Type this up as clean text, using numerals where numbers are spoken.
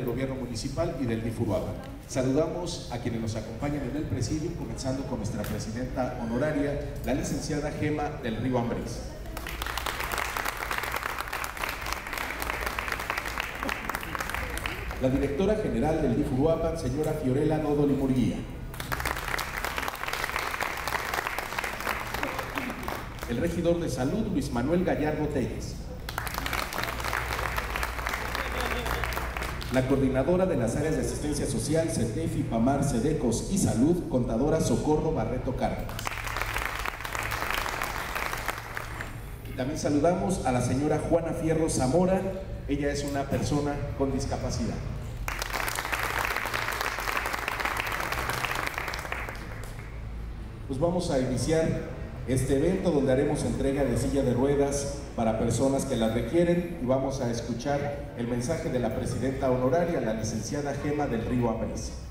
del Gobierno Municipal y del DIF Uruapan. Saludamos a quienes nos acompañan en el presidio, comenzando con nuestra presidenta honoraria, la licenciada Gema del Río Ambriz. La directora general del DIF Uruapan, señora Fiorella Dodoli Murguía. El regidor de Salud, Luis Manuel Gallardo Telles. La coordinadora de las áreas de asistencia social, CETEF, IPAMAR, CEDECOS y Salud, contadora Socorro Barreto Cárdenas. También saludamos a la señora Juana Fierro Zamora, ella es una persona con discapacidad. Pues vamos a iniciar este evento donde haremos entrega de silla de ruedas para personas que las requieren y vamos a escuchar el mensaje de la presidenta honoraria, la licenciada Gema del Río Ambriz.